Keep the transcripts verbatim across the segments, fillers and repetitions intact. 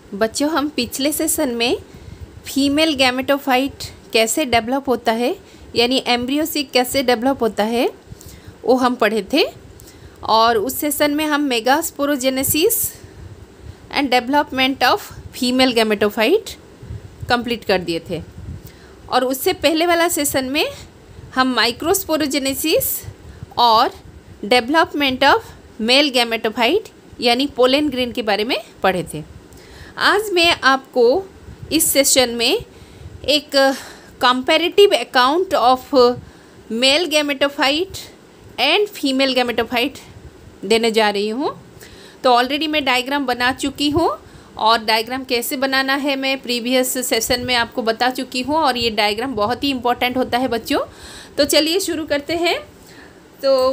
बच्चों, हम पिछले सेशन में फीमेल गैमेटोफाइट कैसे डेवलप होता है यानी एम्ब्रियो से कैसे डेवलप होता है वो हम पढ़े थे। और उस सेशन में हम megasporogenesis and development of female gametophyte complete कर दिए थे। और उससे पहले वाला सेशन में हम माइक्रोस्पोरोजेनेसिस और डेवलपमेंट ऑफ मेल गैमेटोफाइट यानी पोलन ग्रेन के बारे में पढ़े थे। आज मैं आपको इस सेशन में एक comparative account of male gametophyte and female gametophyte देने जा रही हूँ। तो ऑलरेडी मैं डायग्राम बना चुकी हूँ और डायग्राम कैसे बनाना है मैं प्रीवियस सेशन में आपको बता चुकी हूँ और ये डायग्राम बहुत ही इम्पोर्टेंट होता है बच्चों। तो चलिए शुरू करते हैं। तो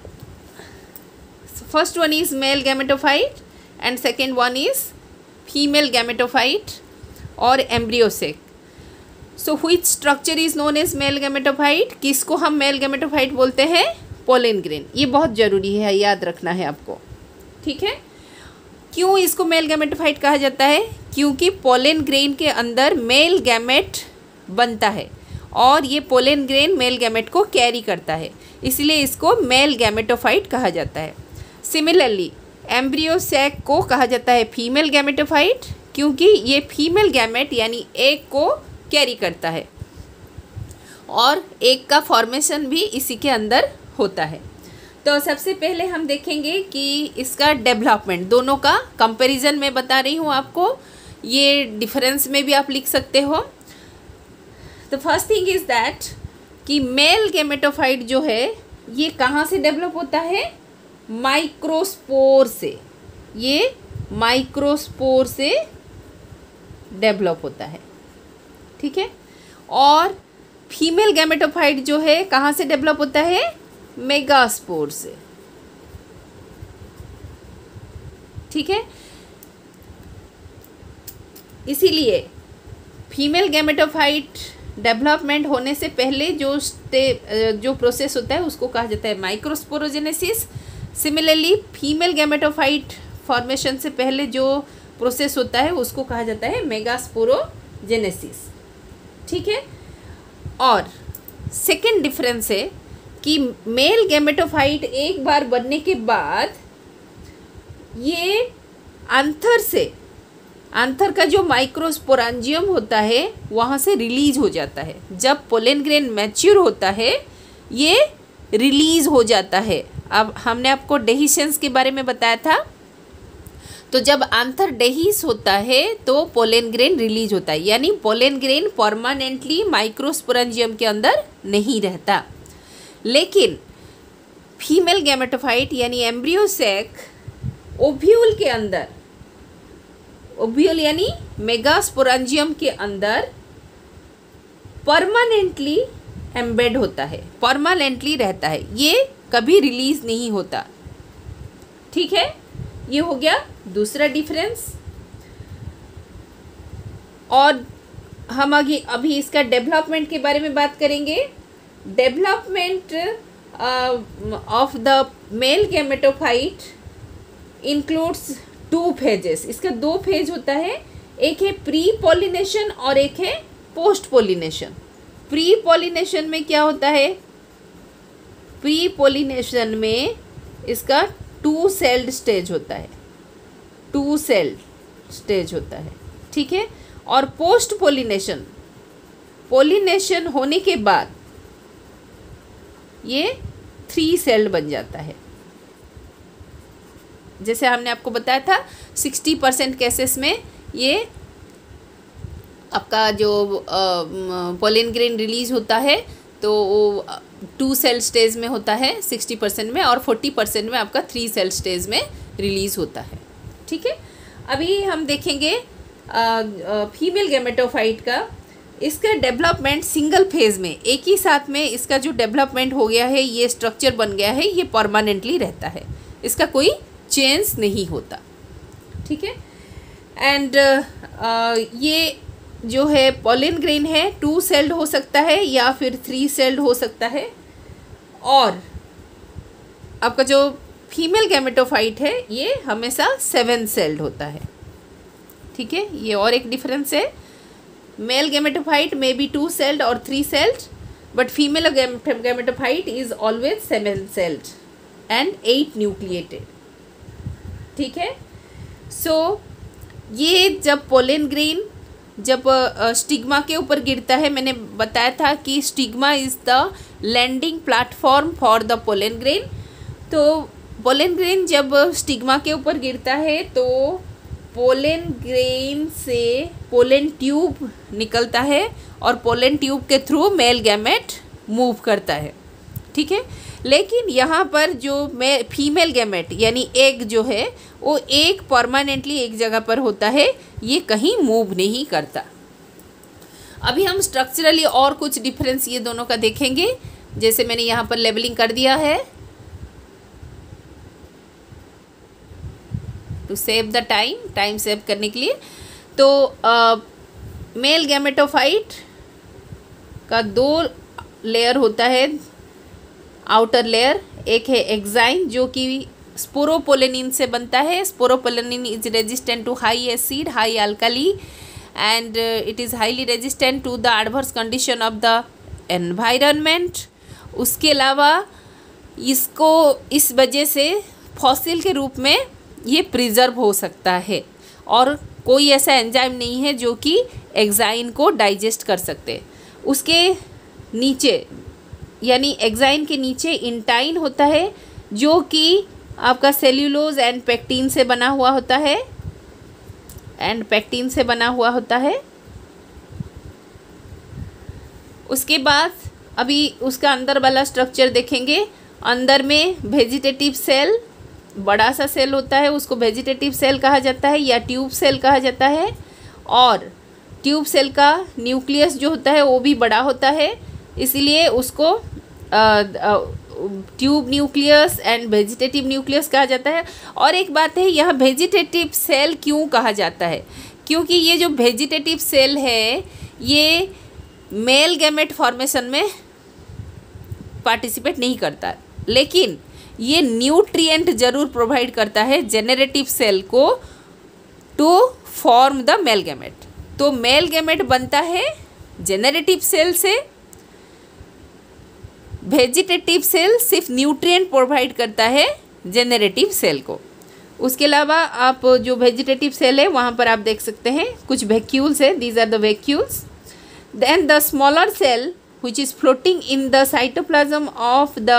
first one is male gametophyte and second one is female gametophyte और embryo sac. So which structure is known as male gametophyte? किसको हम मेल गैमेटोफाइट बोलते हैं? Pollen grain. ये बहुत ज़रूरी है, याद रखना है आपको, ठीक है। क्यों इसको मेल गैमेटोफाइट कहा जाता है? क्योंकि पोलन ग्रेन के अंदर मेल गैमेट बनता है और ये पोलन ग्रेन मेल गैमेट को कैरी करता है, इसलिए इसको मेल गैमेटोफाइट कहा जाता है। सिमिलरली एम्ब्रियो सैक को कहा जाता है फीमेल गैमेटोफाइट क्योंकि ये फीमेल गैमेट यानी एग को कैरी करता है और एग का फॉर्मेशन भी इसी के अंदर होता है। तो सबसे पहले हम देखेंगे कि इसका डेवलपमेंट, दोनों का कंपैरिजन मैं बता रही हूँ आपको, ये डिफरेंस में भी आप लिख सकते हो। तो फर्स्ट थिंग इज़ दैट कि मेल गैमेटोफाइट जो है ये कहाँ से डेवलप होता है? माइक्रोस्पोर से। ये माइक्रोस्पोर से डेवलप होता है, ठीक है। और फीमेल गैमेटोफाइट जो है कहाँ से डेवलप होता है? मेगास्पोर से, ठीक है। इसीलिए फीमेल गैमेटोफाइट डेवलपमेंट होने से पहले जो स्टे जो प्रोसेस होता है उसको कहा जाता है microsporogenesis. Similarly female gametophyte formation से पहले जो प्रोसेस होता है उसको कहा जाता है मेगास्पोरोजेनेसिस, ठीक है। और सेकेंड डिफरेंस है कि मेल गैमेटोफाइट एक बार बनने के बाद ये आंथर से, आंथर का जो माइक्रोस्पोरांजियम होता है वहाँ से रिलीज हो जाता है। जब पोलन ग्रेन मैच्योर होता है ये रिलीज हो जाता है। अब हमने आपको डेहिसेंस के बारे में बताया था। तो जब आंथर डेहिस होता है तो पोलन ग्रेन रिलीज होता है, यानी पोलन ग्रेन परमानेंटली माइक्रोस्पोरांजियम के अंदर नहीं रहता। लेकिन फीमेल गैमेटोफाइट यानी एम्ब्रियो सैक ओव्यूल के अंदर, ओव्यूल यानी मेगास्पोरांजियम के अंदर परमानेंटली एम्बेड होता है, परमानेंटली रहता है, ये कभी रिलीज नहीं होता, ठीक है। ये हो गया दूसरा डिफरेंस। और हम आगे अभी इसका डेवलपमेंट के बारे में बात करेंगे। Development of the male gametophyte includes two phases. इसका दो फेज होता है, एक है प्री पॉलिनेशन और एक है पोस्ट पॉलिनेशन। प्री पॉलिनेशन में क्या होता है? प्री पॉलिनेशन में इसका टू सेल्ड स्टेज होता है, टू सेल्ड स्टेज होता है, ठीक है। और पोस्ट पॉलिनेशन, पॉलिनेशन होने के बाद ये थ्री सेल्ड बन जाता है। जैसे हमने आपको बताया था सिक्सटी परसेंट केसेस में ये आपका जो पोलन ग्रेन रिलीज होता है तो वो टू सेल स्टेज में होता है सिक्सटी परसेंट में, और फोर्टी परसेंट में आपका थ्री सेल स्टेज में रिलीज होता है, ठीक है। अभी हम देखेंगे फीमेल गैमेटोफाइट का। इसका डेवलपमेंट सिंगल फेज में, एक ही साथ में इसका जो डेवलपमेंट हो गया है, ये स्ट्रक्चर बन गया है, ये परमानेंटली रहता है, इसका कोई चेंज नहीं होता, ठीक है। एंड ये जो है पोलन ग्रेन है टू सेल्ड हो सकता है या फिर थ्री सेल्ड हो सकता है। और आपका जो फीमेल गैमेटोफाइट है ये हमेशा सेवन सेल्ड होता है, ठीक है, ये और एक डिफरेंस है। Male gametophyte may be two celled और three celled, but female gametophyte is always seven celled and eight nucleated, ठीक है। सो so, ये जब पोलन ग्रेन जब स्टिग्मा के ऊपर गिरता है, मैंने बताया था कि stigma is the landing platform for the pollen grain. तो पोलन ग्रेन जब स्टिग्मा के ऊपर गिरता है तो पोलन ग्रेन से पोलन ट्यूब निकलता है और पोलन ट्यूब के थ्रू मेल गैमेट मूव करता है, ठीक है। लेकिन यहाँ पर जो मे फीमेल गैमेट यानी एग जो है वो एक परमानेंटली एक जगह पर होता है, ये कहीं मूव नहीं करता। अभी हम स्ट्रक्चरली और कुछ डिफरेंस ये दोनों का देखेंगे, जैसे मैंने यहाँ पर लेबलिंग कर दिया है to save the time, time save करने के लिए। तो मेल गैमेटोफाइट का दो लेयर होता है, आउटर लेयर, एक है एक्साइन जो कि स्पोरोपोलेनिन से बनता है। Sporopollenin is resistant to high acid, high alkali and it is highly resistant to the adverse condition of the environment. उसके अलावा इसको इस वजह से फॉसिल के रूप में ये प्रिजर्व हो सकता है और कोई ऐसा एंजाइम नहीं है जो कि एक्साइन को डाइजेस्ट कर सकते। उसके नीचे यानी एक्साइन के नीचे इंटाइन होता है जो कि आपका सेल्यूलोज एंड पेक्टिन से बना हुआ होता है, एंड पेक्टिन से बना हुआ होता है। उसके बाद अभी उसका अंदर वाला स्ट्रक्चर देखेंगे। अंदर में वेजिटेटिव सेल, बड़ा सा सेल होता है, उसको वेजिटेटिव सेल कहा जाता है या ट्यूब सेल कहा जाता है। और ट्यूब सेल का न्यूक्लियस जो होता है वो भी बड़ा होता है, इसलिए उसको tube nucleus and vegetative nucleus कहा जाता है। और एक बात है, यह वेजिटेटिव सेल क्यों कहा जाता है, क्योंकि ये जो वेजिटेटिव सेल है ये मेल गैमेट फॉर्मेशन में पार्टिसिपेट नहीं करता, लेकिन ये न्यूट्रिएंट जरूर प्रोवाइड करता है जेनरेटिव सेल को to form the male gamete. तो मेल गैमेट बनता है जेनरेटिव सेल से, वेजिटेटिव सेल सिर्फ न्यूट्रिएंट प्रोवाइड करता है जेनरेटिव सेल को। उसके अलावा आप जो वेजिटेटिव सेल है वहाँ पर आप देख सकते हैं कुछ वैक्यूल्स है, these are the vacuoles. Then the smaller cell which is floating in the cytoplasm of the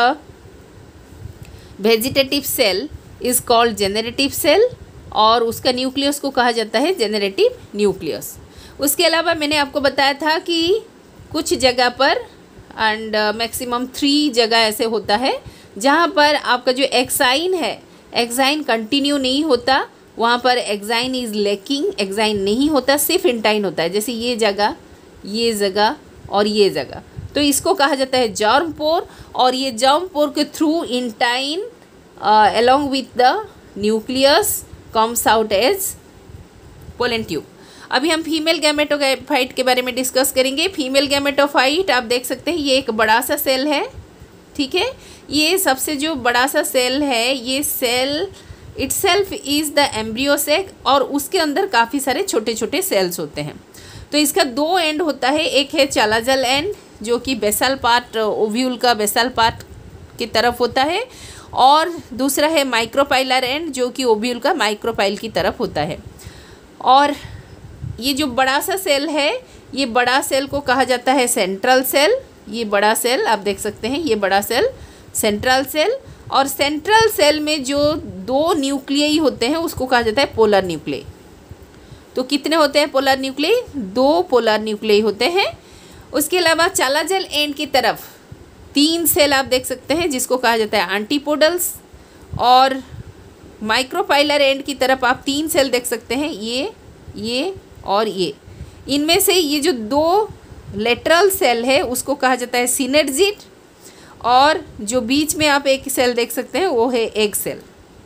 vegetative cell is called generative cell और उसका न्यूक्लियस को कहा जाता है जेनरेटिव न्यूक्लियस। उसके अलावा मैंने आपको बताया था कि कुछ जगह पर एंड मैक्सिमम थ्री जगह ऐसे होता है जहाँ पर आपका जो एक्साइन है, एक्साइन कंटिन्यू नहीं होता, वहाँ पर एक्साइन इज़ लैकिंग, एक्साइन नहीं होता, सिर्फ इंटाइन होता है। जैसे ये जगह, ये जगह और ये जगह, तो इसको कहा जाता है जर्म पोर। और ये जर्म पोर के through intine along with the nucleus comes out as pollen tube. अभी हम फीमेल गैमेटोफाइट के बारे में डिस्कस करेंगे। फीमेल गैमेटोफाइट आप देख सकते हैं ये एक बड़ा सा सेल है, ठीक है। ये सबसे जो बड़ा सा सेल है, ये cell itself is the embryo sac और उसके अंदर काफ़ी सारे छोटे छोटे सेल्स होते हैं। तो इसका दो एंड होता है, एक है चालाजल एंड जो कि बेसल पार्ट, ओव्यूल का बेसल पार्ट की तरफ होता है, और दूसरा है माइक्रोपाइलर एंड जो कि ओव्यूल का माइक्रोपाइल की तरफ होता है। और ये जो बड़ा सा सेल है, ये बड़ा सेल को कहा जाता है सेंट्रल सेल। ये बड़ा सेल आप देख सकते हैं, ये बड़ा सेल सेंट्रल सेल। और सेंट्रल सेल में जो दो न्यूक्लियई होते हैं उसको कहा जाता है पोलर न्यूक्लियई। तो कितने होते हैं पोलर न्यूक्लियई? दो पोलर न्यूक्लियई होते हैं। उसके अलावा चालाजल एंड की तरफ तीन सेल आप देख सकते हैं जिसको कहा जाता है एंटीपोडल्स, और माइक्रोपाइलर एंड की तरफ आप तीन सेल देख सकते हैं, ये ये और ये। इनमें से ये जो दो लेटरल सेल है उसको कहा जाता है सिनर्जिड, और जो बीच में आप एक सेल देख सकते हैं वो है एग सेल।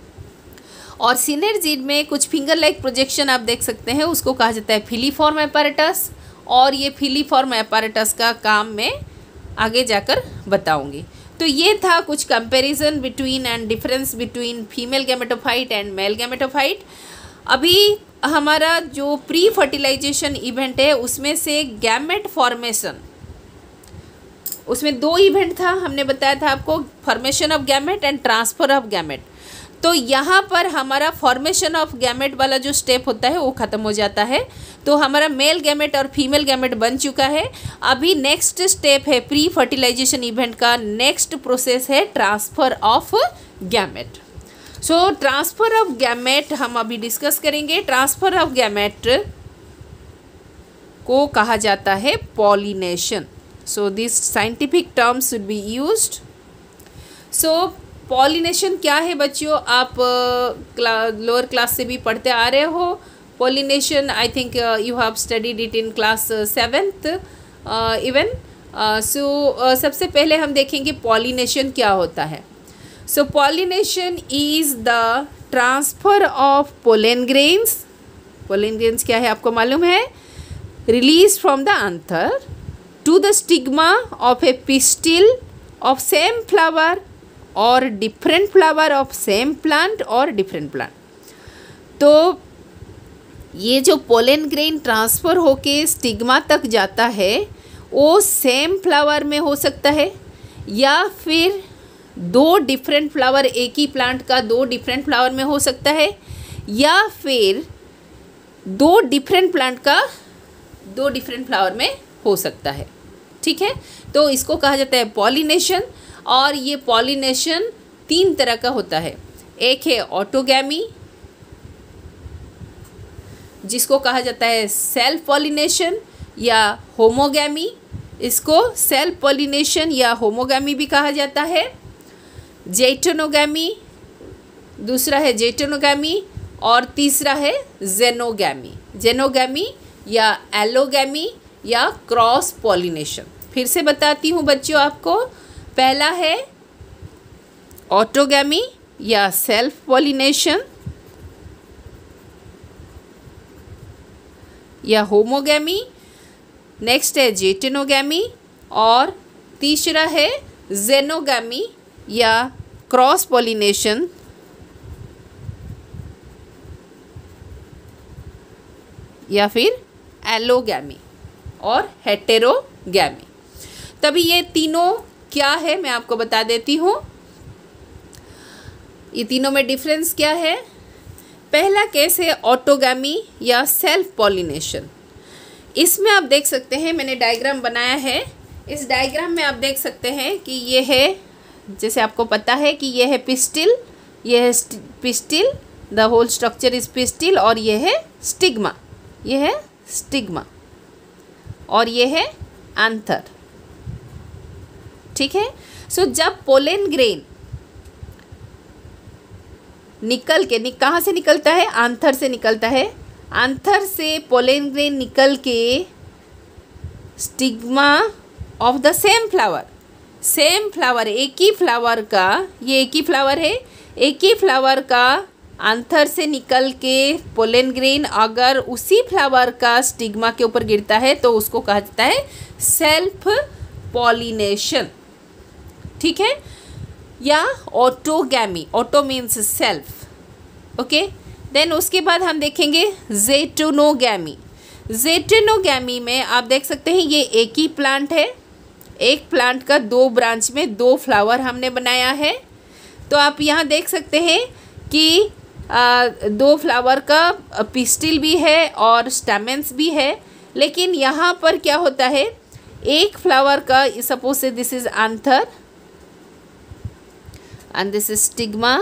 और सिनर्जिड में कुछ फिंगर लाइक प्रोजेक्शन आप देख सकते हैं, उसको कहा जाता है फिलीफॉर्म एपारेटस, और ये फिलीफॉर्म एपारेटस का काम मैं आगे जाकर बताऊंगी। तो ये था कुछ comparison between and difference between female gametophyte and male gametophyte. अभी हमारा जो प्री फर्टिलाइजेशन इवेंट है उसमें से गैमेट फॉर्मेशन, उसमें दो इवेंट था, हमने बताया था आपको, formation of gamete and transfer of gamete. तो यहाँ पर हमारा फॉर्मेशन ऑफ गैमेट वाला जो स्टेप होता है वो ख़त्म हो जाता है। तो हमारा मेल गैमेट और फीमेल गैमेट बन चुका है। अभी नेक्स्ट स्टेप है प्री फर्टिलाइजेशन इवेंट का, नेक्स्ट प्रोसेस है transfer of gamete. So transfer of gamete हम अभी डिस्कस करेंगे। ट्रांसफ़र ऑफ गैमेट को कहा जाता है pollination. So this scientific term should be used. सो पॉलिनेशन क्या है बच्चों, आप लोअर uh, क्लास से भी पढ़ते आ रहे हो। Pollination I think you have studied it in class seventh even. So सबसे पहले हम देखेंगे पॉलिनेशन क्या होता है। So pollination is the transfer of pollen grains. Pollen grains क्या है आपको मालूम है, release from the anther to the stigma of a pistil of same flower और different flower of same plant और डिफरेंट प्लांट। तो ये जो पोलन ग्रेन ट्रांसफ़र होके स्टिग्मा तक जाता है वो सेम फ्लावर में हो सकता है, या फिर दो डिफरेंट फ्लावर, एक ही प्लांट का दो डिफरेंट फ्लावर में हो सकता है, या फिर दो डिफरेंट प्लांट का दो डिफरेंट फ्लावर में हो सकता है। ठीक है, तो इसको कहा जाता है पॉलिनेशन। और ये पॉलिनेशन तीन तरह का होता है। एक है ऑटोगैमी, जिसको कहा जाता है सेल्फ पॉलिनेशन या होमोगैमी। इसको सेल्फ पॉलिनेशन या होमोगैमी भी कहा जाता है। जेटोनोगैमी, दूसरा है जेटोनोगैमी, और तीसरा है जेनोगैमी। जेनोगैमी या एलोगैमी या क्रॉस पॉलिनेशन। फिर से बताती हूँ बच्चों आपको। पहला है ऑटोगैमी या सेल्फ पॉलिनेशन या होमोगैमी, नेक्स्ट है जेटोनोगैमी, और तीसरा है जेनोगैमी या क्रॉस पॉलिनेशन या फिर एलोगैमी और हेटेरोगैमी। तभी ये तीनों क्या है मैं आपको बता देती हूँ। ये तीनों में डिफरेंस क्या है। पहला केस है ऑटोगैमी या सेल्फ पॉलिनेशन। इसमें आप देख सकते हैं, मैंने डायग्राम बनाया है। इस डायग्राम में आप देख सकते हैं कि ये है, जैसे आपको पता है कि ये है पिस्टिल, ये है pistil, the whole structure is pistil, और ये है स्टिग्मा, ये है स्टिग्मा, और ये है एंथर। ठीक है। सो so, जब पोलन ग्रेन निकल के नि, कहाँ से निकलता है, एंथर से निकलता है। एंथर से पोलन ग्रेन निकल के stigma of the same flower, same flower, एक ही फ्लावर का, ये एक ही फ्लावर है, एक ही फ्लावर का एंथर से निकल के पोलन ग्रेन अगर उसी फ्लावर का स्टिग्मा के ऊपर गिरता है तो उसको कहा जाता है सेल्फ पॉलिनेशन। ठीक है, या autogamy, auto means self. Okay, then उसके बाद हम देखेंगे जेटोनोगैमी। जेटोनोगैमी में आप देख सकते हैं ये एक ही प्लांट है, एक प्लांट का दो ब्रांच में दो फ्लावर हमने बनाया है। तो आप यहाँ देख सकते हैं कि आ, दो फ्लावर का पिस्टिल भी है और स्टैमेंस भी है, लेकिन यहाँ पर क्या होता है, एक फ्लावर का, सपोज से this is anther and this is stigma.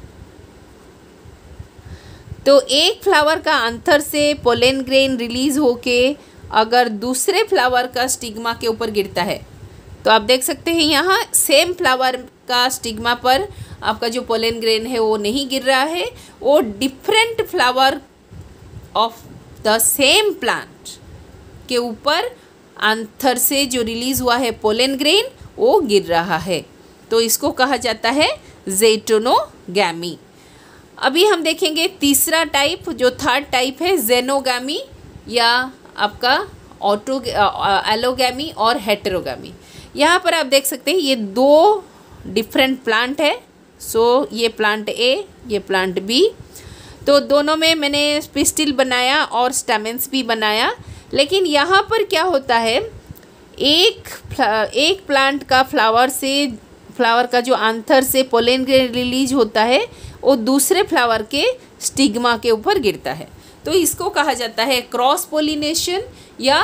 तो एक फ्लावर का एंथर से पोलन ग्रेन रिलीज होके अगर दूसरे फ्लावर का स्टिग्मा के ऊपर गिरता है तो आप देख सकते हैं यहाँ सेम फ्लावर का स्टिग्मा पर आपका जो पोलन ग्रेन है वो नहीं गिर रहा है, वो different flower of the same plant के ऊपर एंथर से जो रिलीज हुआ है पोलन ग्रेन वो गिर रहा है। तो इसको कहा जाता है जेटोनोगैमी। अभी हम देखेंगे तीसरा टाइप, जो थर्ड टाइप है जेनोगैमी या आपका ऑटो एलोगैमी और हेटेरोगैमी। यहाँ पर आप देख सकते हैं ये दो डिफरेंट प्लांट है। सो so, ये प्लांट ए, ये प्लांट बी। तो दोनों में मैंने पिस्टिल बनाया और स्टेमेंस भी बनाया। लेकिन यहाँ पर क्या होता है, एक एक प्लांट का फ्लावर से फ्लावर का जो आंथर से पोलन ग्रेन रिलीज होता है वो दूसरे फ्लावर के स्टिग्मा के ऊपर गिरता है। तो इसको कहा जाता है क्रॉस पोलिनेशन या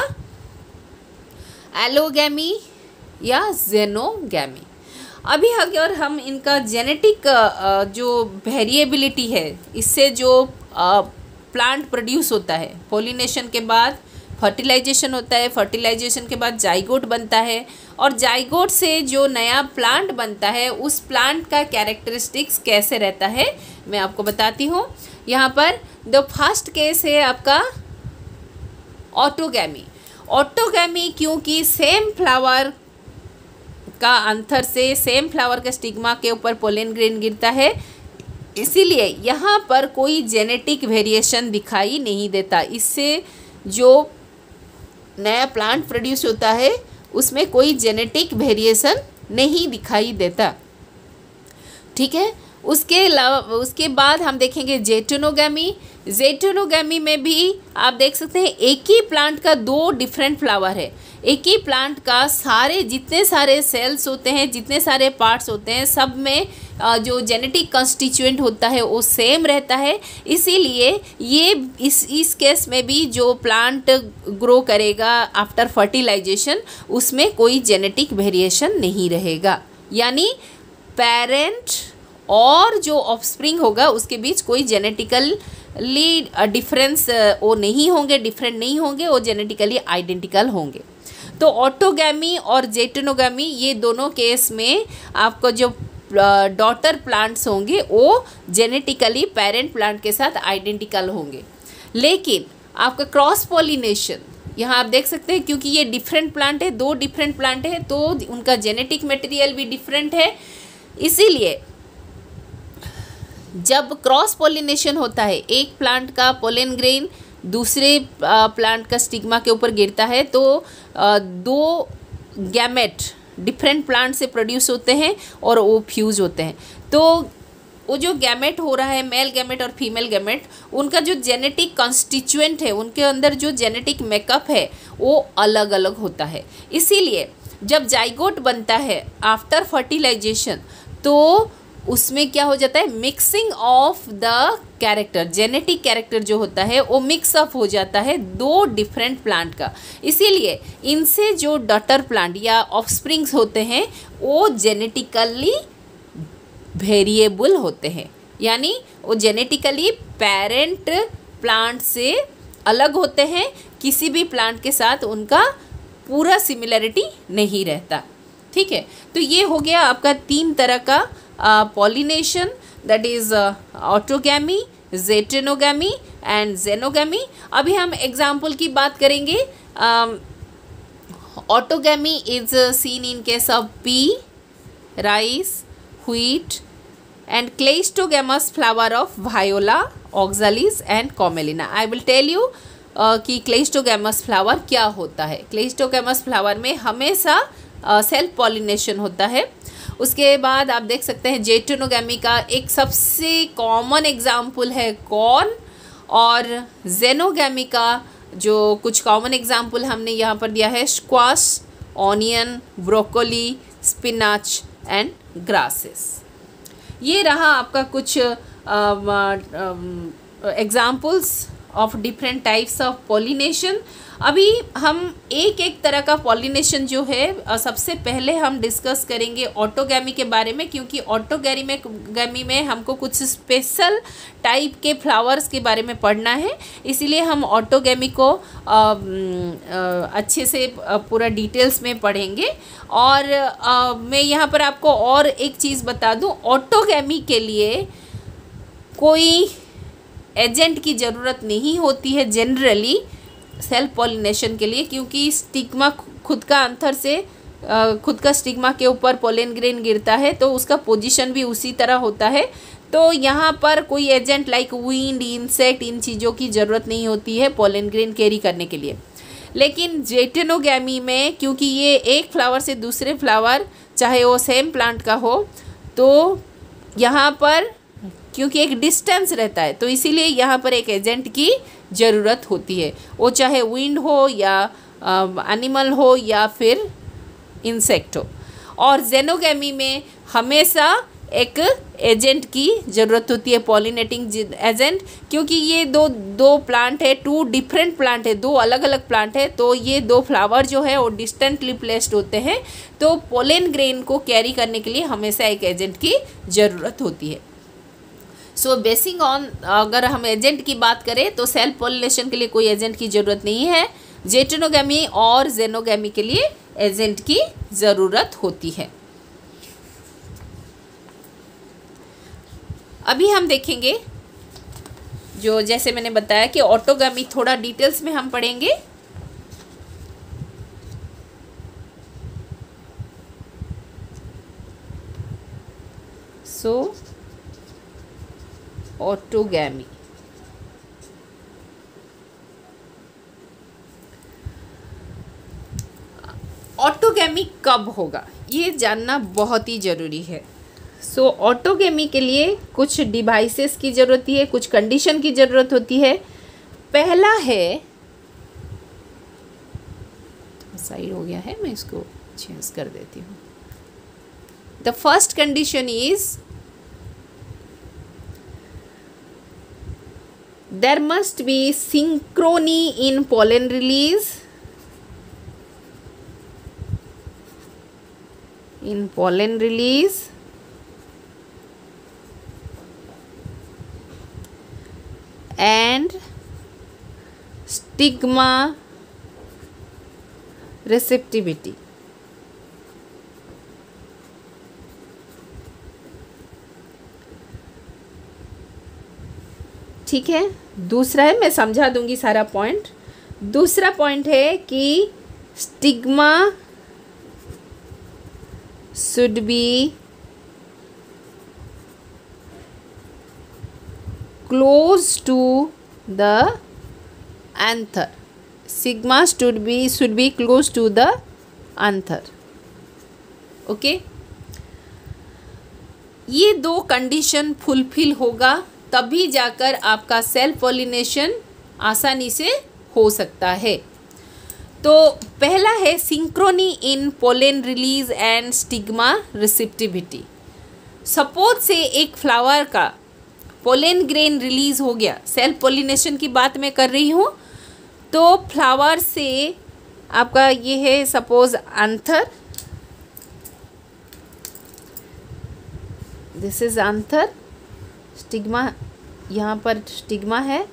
एलोगैमी या जेनोगैमी। अभी अगर हम इनका जेनेटिक जो वेरिएबिलिटी है, इससे जो प्लांट प्रोड्यूस होता है, पोलिनेशन के बाद फर्टिलाइजेशन होता है, फर्टिलाइजेशन के बाद जाइगोट बनता है और जाइगोट से जो नया प्लांट बनता है उस प्लांट का कैरेक्टरिस्टिक्स कैसे रहता है मैं आपको बताती हूँ। यहाँ पर द फर्स्ट केस है आपका ऑटोगैमी। ऑटोगैमी क्योंकि सेम फ्लावर का अंतर से सेम फ्लावर का स्टिग्मा के ऊपर पोलन ग्रेन गिरता है, इसीलिए यहाँ पर कोई जेनेटिक वेरिएशन दिखाई नहीं देता। इससे जो नया प्लांट प्रोड्यूस होता है उसमें कोई जेनेटिक वेरिएशन नहीं दिखाई देता। ठीक है, उसके अलावा उसके बाद हम देखेंगे जेटोनोगैमी। जेटोनोगैमी में भी आप देख सकते हैं एक ही प्लांट का दो डिफरेंट फ्लावर है। एक ही प्लांट का सारे जितने सारे सेल्स होते हैं, जितने सारे पार्ट्स होते हैं, सब में जो जेनेटिक कंस्टिट्यूएंट होता है वो सेम रहता है। इसीलिए ये इस इस केस में भी जो प्लांट ग्रो करेगा आफ्टर फर्टिलाइजेशन उसमें कोई जेनेटिक वेरिएशन नहीं रहेगा, यानी पेरेंट और जो ऑफस्प्रिंग होगा उसके बीच कोई जेनेटिकली डिफरेंस वो नहीं होंगे, डिफरेंट नहीं होंगे, वो जेनेटिकली आइडेंटिकल होंगे। तो ऑटोगैमी और जेटोनोगैमी ये दोनों केस में आपको जो डॉटर प्लांट्स होंगे वो जेनेटिकली पेरेंट प्लांट के साथ आइडेंटिकल होंगे। लेकिन आपका क्रॉस पॉलिनेशन यहाँ आप देख सकते हैं, क्योंकि ये डिफरेंट प्लांट है, दो डिफरेंट प्लांट है तो उनका जेनेटिक मटेरियल भी डिफरेंट है। इसीलिए जब क्रॉस पॉलिनेशन होता है, एक प्लांट का पोलन ग्रेन दूसरे प्लांट का स्टिग्मा के ऊपर गिरता है तो दो गैमेट डिफरेंट प्लांट से प्रोड्यूस होते हैं और वो फ्यूज होते हैं। तो वो जो गैमेट हो रहा है, मेल गैमेट और फीमेल गैमेट, उनका जो जेनेटिक कॉन्स्टिट्यूएंट है, उनके अंदर जो जेनेटिक मेकअप है वो अलग अलग होता है। इसीलिए जब जाइगोट बनता है आफ्टर फर्टिलाइजेशन तो उसमें क्या हो जाता है, mixing of the character, genetic character जो होता है वो मिक्सअप हो जाता है दो डिफरेंट प्लांट का। इसीलिए इनसे जो डॉटर प्लांट या ऑफस्प्रिंग्स होते हैं वो जेनेटिकली वेरिएबल होते हैं, यानी वो जेनेटिकली पेरेंट प्लांट से अलग होते हैं, किसी भी प्लांट के साथ उनका पूरा सिमिलरिटी नहीं रहता। ठीक है, तो ये हो गया आपका तीन तरह का pollination, that is autogamy, geitonogamy and xenogamy. अभी हम एग्जाम्पल की बात करेंगे। Autogamy is seen in case of pea, rice, wheat and cleistogamous flower of viola, oxalis and commelina. I will tell you uh, कि cleistogamous flower क्या होता है। cleistogamous flower में हमेशा सेल्फ पॉलिनेशन होता है। उसके बाद आप देख सकते हैं जेटोनोगैमी का एक सबसे कॉमन एग्जाम्पल है कॉर्न, और जेनोगैमी का जो कुछ कॉमन एग्जाम्पल हमने यहाँ पर दिया है squash, onion, broccoli, spinach and grasses. ये रहा आपका कुछ examples of different types of pollination. अभी हम एक एक तरह का पॉलिनेशन जो है सबसे पहले हम डिस्कस करेंगे ऑटोगैमी के बारे में, क्योंकि ऑटोगैमी में गैमी में हमको कुछ स्पेशल टाइप के फ्लावर्स के बारे में पढ़ना है, इसीलिए हम ऑटोगैमी को आ, आ, अच्छे से पूरा डिटेल्स में पढ़ेंगे। और आ, मैं यहाँ पर आपको और एक चीज़ बता दूँ, ऑटोगैमी के लिए कोई एजेंट की ज़रूरत नहीं होती है जनरली सेल्फ पॉलिनेशन के लिए, क्योंकि स्टिग्मा खुद का अंतर से खुद का स्टिग्मा के ऊपर पोलन ग्रेन गिरता है तो उसका पोजीशन भी उसी तरह होता है। तो यहाँ पर कोई एजेंट लाइक विंड, इंसेक्ट, इन चीज़ों की ज़रूरत नहीं होती है पोलन ग्रेन कैरी करने के लिए। लेकिन जेटोनोगैमी में क्योंकि ये एक फ्लावर से दूसरे फ्लावर चाहे वो सेम प्लांट का हो, तो यहाँ पर क्योंकि एक डिस्टेंस रहता है, तो इसीलिए यहाँ पर एक एजेंट की ज़रूरत होती है, वो चाहे विंड हो या एनिमल हो या फिर इंसेक्ट हो। और जेनोगेमी में हमेशा एक एजेंट की ज़रूरत होती है, पॉलिनेटिंग एजेंट, क्योंकि ये दो दो प्लांट है, टू डिफरेंट प्लांट है, दो अलग अलग प्लांट है, तो ये दो फ्लावर जो है वो डिस्टेंटली प्लेस्ड होते हैं, तो पोलन ग्रेन को कैरी करने के लिए हमेशा एक एजेंट की ज़रूरत होती है। सो बेसिंग ऑन, अगर हम एजेंट की बात करें तो सेल्फ पॉलिनेशन के लिए कोई एजेंट की ज़रूरत नहीं है, जेटोनोगेमी और जेनोगेमी के लिए एजेंट की ज़रूरत होती है। अभी हम देखेंगे जो, जैसे मैंने बताया कि ऑटोगेमी थोड़ा डिटेल्स में हम पढ़ेंगे। सो ऑटोगेमी, ऑटोगेमी कब होगा ये जानना बहुत ही ज़रूरी है। सो so, ऑटोगेमी के लिए कुछ डिवाइसेस की ज़रूरत होती है, कुछ कंडीशन की ज़रूरत होती है। पहला है, साइड हो गया है, मैं इसको चेंज कर देती हूँ। The first condition is there must be synchrony in pollen release in pollen release and stigma receptivity। ठीक है, दूसरा है, मैं समझा दूंगी सारा पॉइंट। दूसरा पॉइंट है कि stigma should be close to the anther, sigma should be should be close to the anther। Okay, ये दो कंडीशन फुलफिल होगा तभी जाकर आपका सेल्फ पॉलिनेशन आसानी से हो सकता है। तो पहला है synchrony in pollen release and stigma receptivity. Suppose से एक फ्लावर का पोलन ग्रेन रिलीज हो गया, सेल्फ पॉलिनेशन की बात मैं कर रही हूँ, तो फ्लावर से आपका ये है suppose anther, this is anther, stigma यहाँ पर स्टिग्मा है,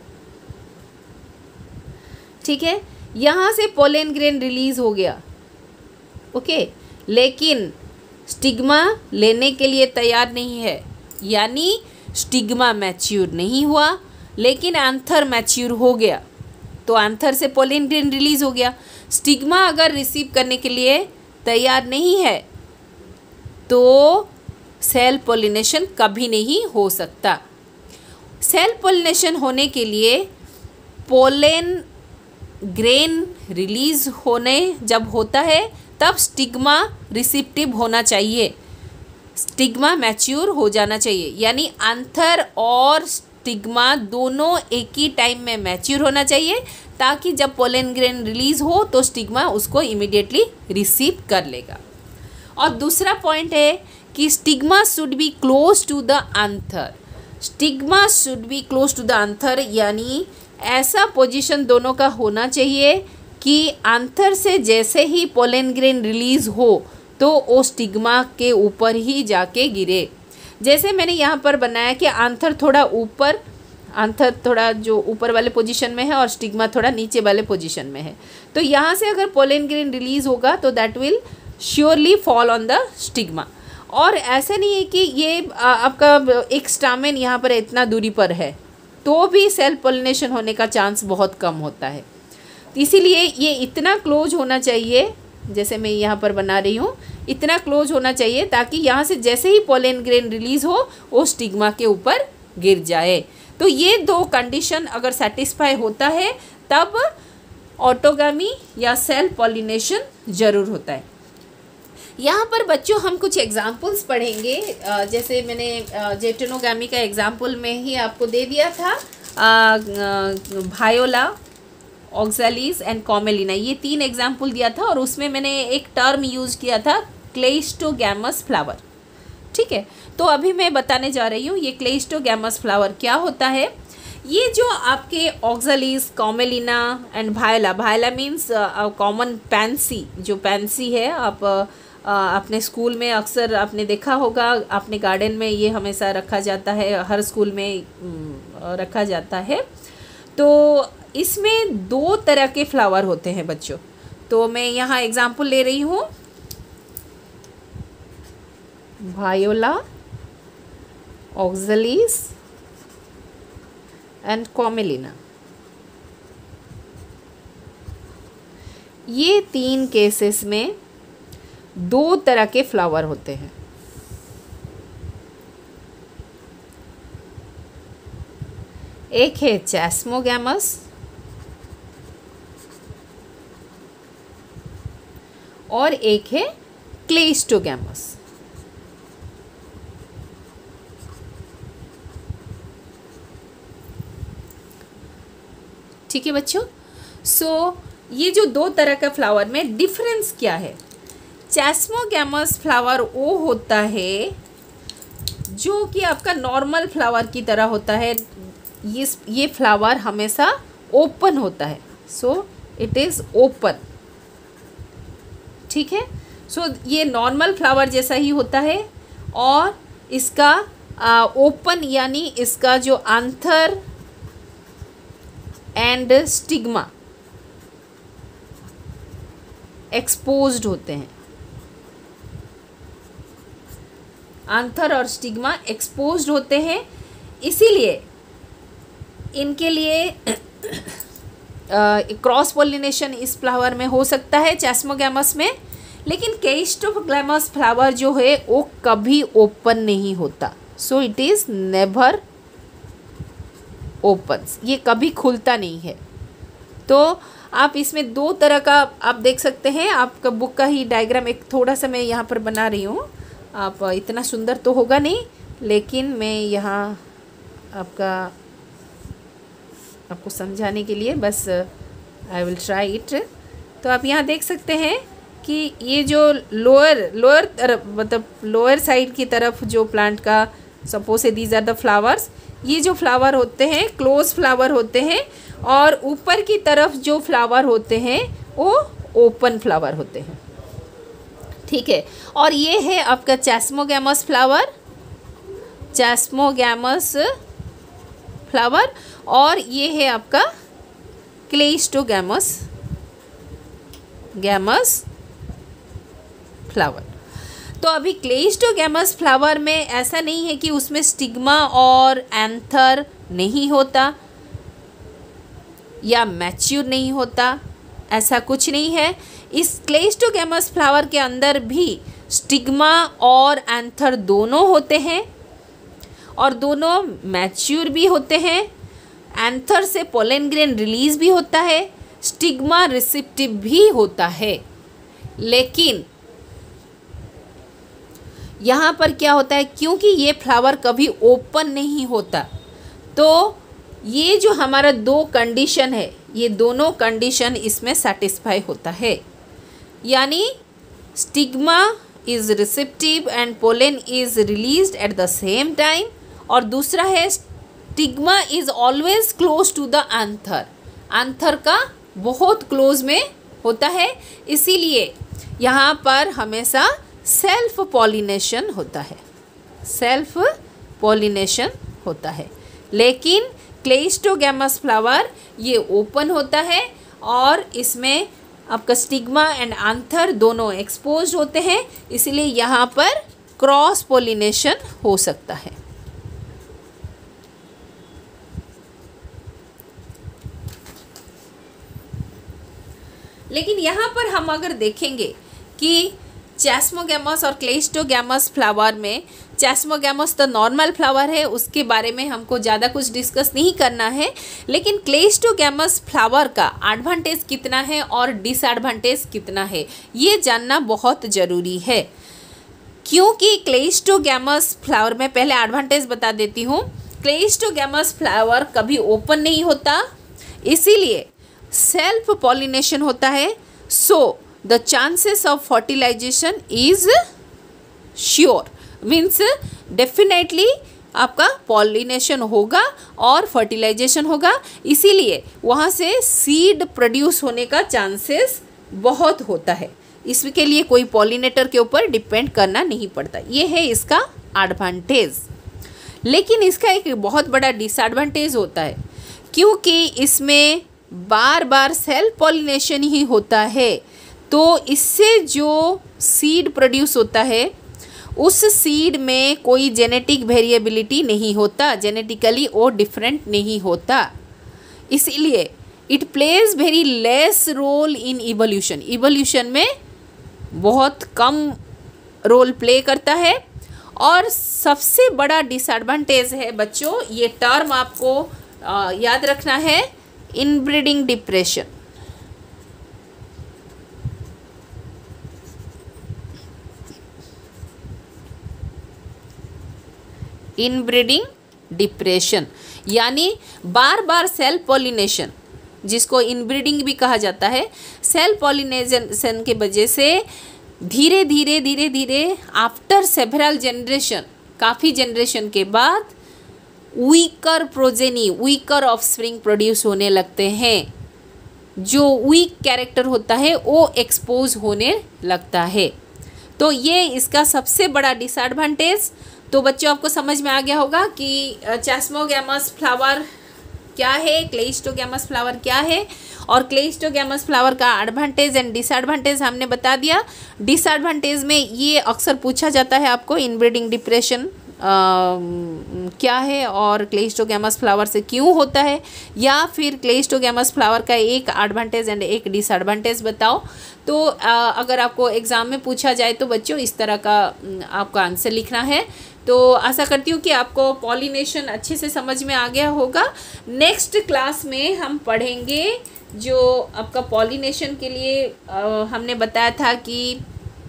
ठीक है, यहाँ से पोलन ग्रेन रिलीज हो गया, ओके, लेकिन स्टिग्मा लेने के लिए तैयार नहीं है, यानी स्टिग्मा मैच्योर नहीं हुआ, लेकिन एंथर मैच्योर हो गया, तो एंथर से पोलन ग्रेन रिलीज हो गया। स्टिग्मा अगर रिसीव करने के लिए तैयार नहीं है तो सेल्फ पॉलिनेशन कभी नहीं हो सकता। सेल्फ पॉलिनेशन होने के लिए पोलन ग्रेन रिलीज होने जब होता है तब स्टिग्मा रिसेप्टिव होना चाहिए, स्टिग्मा मैच्योर हो जाना चाहिए, यानी एंथर और स्टिग्मा दोनों एक ही टाइम में मैच्योर होना चाहिए, ताकि जब पोलन ग्रेन रिलीज हो तो स्टिग्मा उसको इमीडिएटली रिसीव कर लेगा। और दूसरा पॉइंट है कि stigma should be close to the anther, stigma should be close to the anther, यानी ऐसा पोजीशन दोनों का होना चाहिए कि एंथर से जैसे ही पोलन ग्रेन रिलीज हो तो वो स्टिग्मा के ऊपर ही जाके गिरे। जैसे मैंने यहाँ पर बनाया कि एंथर थोड़ा ऊपर, एंथर थोड़ा जो ऊपर वाले पोजीशन में है और स्टिग्मा थोड़ा नीचे वाले पोजीशन में है, तो यहाँ से अगर पोलन ग्रेन रिलीज होगा तो that will surely fall on the stigma. और ऐसा नहीं है कि ये आपका एक स्टामेन यहाँ पर इतना दूरी पर है तो भी सेल्फ पॉलिनेशन होने का चांस बहुत कम होता है। इसीलिए ये इतना क्लोज होना चाहिए, जैसे मैं यहाँ पर बना रही हूँ, इतना क्लोज होना चाहिए ताकि यहाँ से जैसे ही पोलन ग्रेन रिलीज हो वो स्टिग्मा के ऊपर गिर जाए। तो ये दो कंडीशन अगर सेटिस्फाई होता है तब ऑटोगेमी या सेल्फ पॉलिनेशन जरूर होता है। यहाँ पर बच्चों हम कुछ एग्जाम्पल्स पढ़ेंगे, अ, जैसे मैंने जेटेनोगामी का एग्जाम्पल में ही आपको दे दिया था, भायोला, ऑक्सैलिस एंड कॉमेलिना, ये तीन एग्जाम्पल दिया था और उसमें मैंने एक टर्म यूज़ किया था क्लेइस्टोगैमस फ्लावर। ठीक है, तो अभी मैं बताने जा रही हूँ ये क्लेइस्टोगैमस फ्लावर क्या होता है। ये जो आपके oxalis, commelina and viola, viola means common pansy, जो पैंसी है आप uh, अपने स्कूल में अक्सर आपने देखा होगा, अपने गार्डन में ये हमेशा रखा जाता है, हर स्कूल में um, रखा जाता है। तो इसमें दो तरह के फ्लावर होते हैं बच्चों, तो मैं यहाँ एग्जाम्पल ले रही हूँ, भायोला, ऑक्सैलिस एंड कॉमेलिना। ये तीन केसेस में दो तरह के फ्लावर होते हैं। एक है चैस्मोगैमस और एक है क्लेइस्टोगैमस। ठीक है बच्चों, सो so, ये जो दो तरह का फ्लावर में डिफरेंस क्या है। चैस्मोगैमस फ्लावर वो होता है जो कि आपका नॉर्मल फ्लावर की तरह होता है, ये ये फ्लावर हमेशा ओपन होता है, सो इट इज़ ओपन। ठीक है, सो so, ये नॉर्मल फ्लावर जैसा ही होता है और इसका ओपन यानी इसका जो आंथर एंड स्टिग्मा एक्सपोज्ड होते हैं, आंथर और स्टिग्मा एक्सपोज्ड होते हैं, इसीलिए इनके लिए क्रॉस पॉलिनेशन इस फ्लावर में हो सकता है चैस्मोगैमस में। लेकिन क्लेइस्टोगैमस फ्लावर जो है वो कभी ओपन नहीं होता, so it is never opens, ये कभी खुलता नहीं है। तो आप इसमें दो तरह का आप देख सकते हैं, आपका बुक का ही डायग्राम एक थोड़ा सा मैं यहाँ पर बना रही हूँ, आप इतना सुंदर तो होगा नहीं, लेकिन मैं यहाँ आपका आपको समझाने के लिए बस आई विल ट्राई इट। तो आप यहाँ देख सकते हैं कि ये जो लोअर लोअर तरफ मतलब लोअर साइड की तरफ जो प्लांट का सपोज है दीज आर द फ्लावर्स, ये जो फ्लावर होते हैं क्लोज फ्लावर होते हैं और ऊपर की तरफ जो फ्लावर होते हैं वो ओपन फ्लावर होते हैं। ठीक है, और ये है आपका चैस्मोगैमस फ्लावर, चैस्मोगैमस फ्लावर, और ये है आपका क्लेइस्टोगैमस गैमस फ्लावर। तो अभी क्लेइस्टोगैमस फ्लावर में ऐसा नहीं है कि उसमें स्टिग्मा और एंथर नहीं होता या मैच्योर नहीं होता, ऐसा कुछ नहीं है। इस क्लेइस्टोगैमस फ्लावर के अंदर भी स्टिग्मा और एंथर दोनों होते हैं और दोनों मैच्योर भी होते हैं। एंथर से पोलन ग्रेन रिलीज भी होता है, स्टिग्मा रिसेप्टिव भी होता है। लेकिन यहाँ पर क्या होता है, क्योंकि ये फ्लावर कभी ओपन नहीं होता, तो ये जो हमारा दो कंडीशन है, ये दोनों कंडीशन इसमें सेटिस्फाई होता है, यानी stigma is receptive and pollen is released at the same time, और दूसरा है stigma is always close to the anther, anther का बहुत क्लोज में होता है, इसीलिए यहाँ पर हमेशा सेल्फ पॉलिनेशन होता है, सेल्फ पॉलिनेशन होता है। लेकिन क्लेइस्टोगैमस फ्लावर ये ओपन होता है और इसमें आपका स्टिग्मा एंड एंथर दोनों एक्सपोज होते हैं, इसलिए यहाँ पर क्रॉस पॉलिनेशन हो सकता है। लेकिन यहाँ पर हम अगर देखेंगे कि चैस्मोगैमस और क्लेइस्टोगैमस फ्लावर में चैस्मोगैमस तो नॉर्मल फ्लावर है, उसके बारे में हमको ज़्यादा कुछ डिस्कस नहीं करना है। लेकिन क्लेस्टोगैमस फ्लावर का एडवांटेज कितना है और डिसएडवांटेज कितना है ये जानना बहुत ज़रूरी है। क्योंकि क्लेस्टोगैमस फ्लावर में पहले एडवांटेज बता देती हूँ। क्लेस्टोगैमस फ्लावर कभी ओपन नहीं होता, इसीलिए सेल्फ पॉलिनेशन होता है। So the chances of fertilization is sure, means definitely आपका पॉलिनेशन होगा और फर्टिलाइजेशन होगा, इसीलिए वहाँ से सीड प्रोड्यूस होने का चांसेस बहुत होता है। इसके लिए कोई पॉलिनेटर के ऊपर डिपेंड करना नहीं पड़ता, ये है इसका एडवांटेज। लेकिन इसका एक बहुत बड़ा डिसएडवांटेज होता है, क्योंकि इसमें बार बार सेल्फ पॉलिनेशन ही होता है, तो इससे जो सीड प्रोड्यूस होता है उस सीड में कोई जेनेटिक वेरिएबिलिटी नहीं होता, जेनेटिकली वो डिफरेंट नहीं होता, इसीलिए it plays very less role in evolution. Evolution में बहुत कम रोल प्ले करता है। और सबसे बड़ा डिसएडवांटेज है बच्चों, ये टर्म आपको आ, याद रखना है, इनब्रीडिंग डिप्रेशन। इनब्रीडिंग डिप्रेशन यानी बार बार सेल्फ पॉलिनेशन, जिसको इनब्रीडिंग भी कहा जाता है, सेल्फ पॉलिनेशन के वजह से धीरे धीरे धीरे धीरे आफ्टर सेवरल जनरेशन, काफ़ी जनरेशन के बाद weaker progeny, weaker offspring produce होने लगते हैं। जो वीक कैरेक्टर होता है वो एक्सपोज होने लगता है। तो ये इसका सबसे बड़ा डिसएडवांटेज। तो बच्चों आपको समझ में आ गया होगा कि चैस्मोगैमस फ्लावर क्या है, क्लेस्टोगैमस फ्लावर क्या है, और क्लेस्टोगैमस फ्लावर का एडवांटेज एंड डिसएडवांटेज हमने बता दिया। डिसएडवांटेज में ये अक्सर पूछा जाता है आपको, इनब्रीडिंग डिप्रेशन क्या है और क्लेस्टोगैमस फ्लावर से क्यों होता है, या फिर क्लेस्टोगैमस फ्लावर का एक एडवांटेज एंड एक डिसएडवांटेज बताओ। तो आ, अगर आपको एग्ज़ाम में पूछा जाए तो बच्चों इस तरह का आपका आंसर लिखना है। तो आशा करती हूँ कि आपको पॉलिनेशन अच्छे से समझ में आ गया होगा। नेक्स्ट क्लास में हम पढ़ेंगे जो आपका पॉलिनेशन के लिए आ, हमने बताया था कि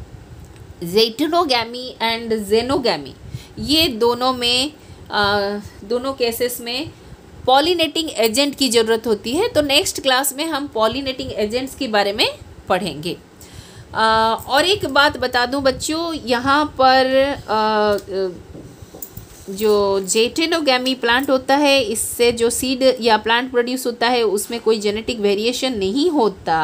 ज़ेटोनोगैमी एंड ज़ेनोगैमी, ये दोनों में आ, दोनों केसेस में पॉलिनेटिंग एजेंट की ज़रूरत होती है। तो नेक्स्ट क्लास में हम पॉलिनेटिंग एजेंट्स के बारे में पढ़ेंगे। आ, और एक बात बता दूं बच्चों, यहाँ पर आ, जो ज़ेटोनोगैमी प्लांट होता है, इससे जो सीड या प्लांट प्रोड्यूस होता है उसमें कोई जेनेटिक वेरिएशन नहीं होता।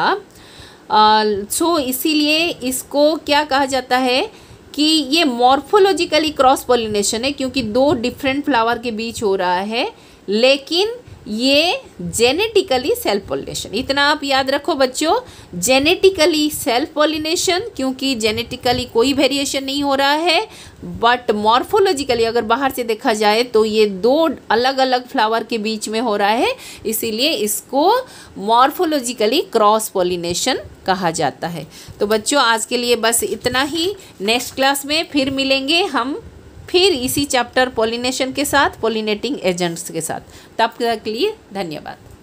सो इसीलिए इसको क्या कहा जाता है कि ये मॉर्फोलॉजिकली क्रॉस पॉलिनेशन है, क्योंकि दो डिफरेंट फ्लावर के बीच हो रहा है, लेकिन ये जेनेटिकली सेल्फ पॉलिनेशन। इतना आप याद रखो बच्चों, जेनेटिकली सेल्फ पॉलिनेशन, क्योंकि जेनेटिकली कोई वेरिएशन नहीं हो रहा है, बट मॉर्फोलॉजिकली अगर बाहर से देखा जाए तो ये दो अलग अलग फ्लावर के बीच में हो रहा है, इसीलिए इसको मॉर्फोलॉजिकली क्रॉस पॉलिनेशन कहा जाता है। तो बच्चों आज के लिए बस इतना ही। नेक्स्ट क्लास में फिर मिलेंगे हम, फिर इसी चैप्टर पॉलिनेशन के साथ, पॉलिनेटिंग एजेंट्स के साथ। तब तक के लिए धन्यवाद।